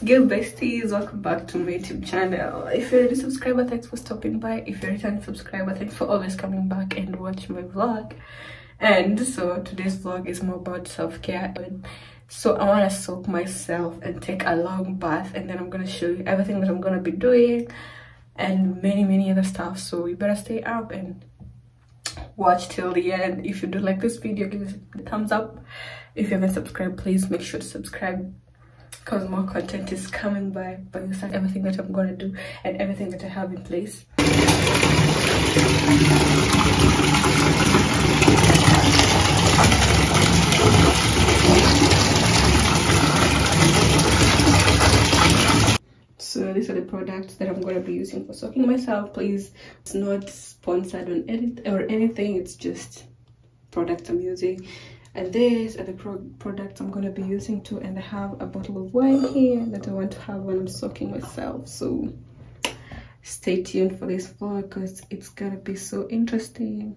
Girl besties, welcome back to my YouTube channel. If you're a subscriber, thanks for stopping by. If you're a returning subscriber, thanks for always coming back and watching my vlog. And so today's vlog is more about self-care. So I want to soak myself and take a long bath, and then I'm going to show you everything that I'm going to be doing and many other stuff. So you better stay up and watch till the end. If you do like this video, give it a thumbs up. If you haven't subscribed, please make sure to subscribe, because more content is coming by your side. Everything that I'm gonna do and everything that I have in place. So these are the products that I'm gonna be using for soaking myself. Please, it's not sponsored on edit or anything, it's just products I'm using. And these are the products I'm going to be using too. And I have a bottle of wine here that I want to have when I'm soaking myself. So stay tuned for this vlog, because it's going to be so interesting.